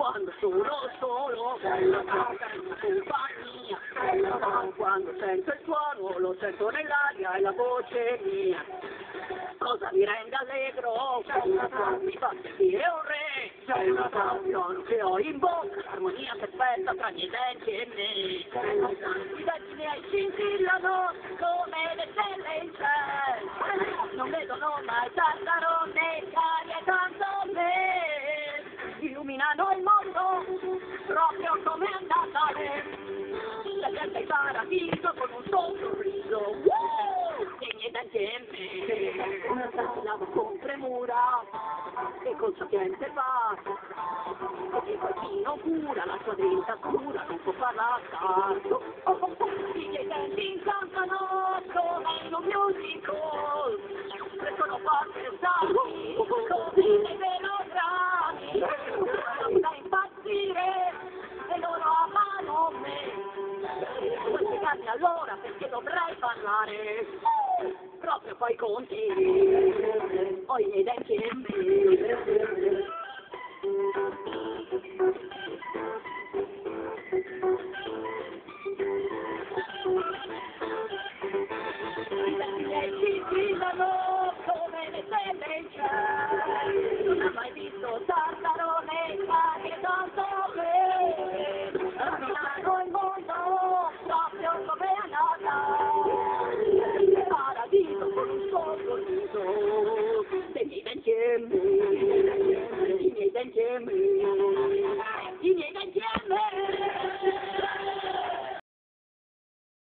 quando sono solo, bella casa in compagnia, quando sento il tuono, lo sento nell'aria e la voce mia. Cosa mi rende allegro, mi fa sentire un re, l'ono che ho in bocca, l'armonia perfetta tra i miei denti e me. I denti miei scintillano come le stelle in cielo, non vedono mai Tartaro né carie tanto me, illuminano il mondo proprio come a Natale, la gente in paradiso con un solo sorriso, e i miei denti e me, lavo con premura e con sapiente passo, perché qualcuno cura la sua dentatura, non può farla tanto, i miei denti incantano come in un musical, crescono forti e salti come dei melodrammi, da impazzire e loro amano me. Vuoi spiegarmi allora perché dovrei parlare proprio coi conti, ho i miei denti e me. I denti miei si brillano come le stelle in cielo, non ho mai visto Tartaro né carie tanto me, illuminano il mondo proprio come a Natale, il paradiso con un solo sorriso, dei miei denti e me, i miei denti e me, i miei denti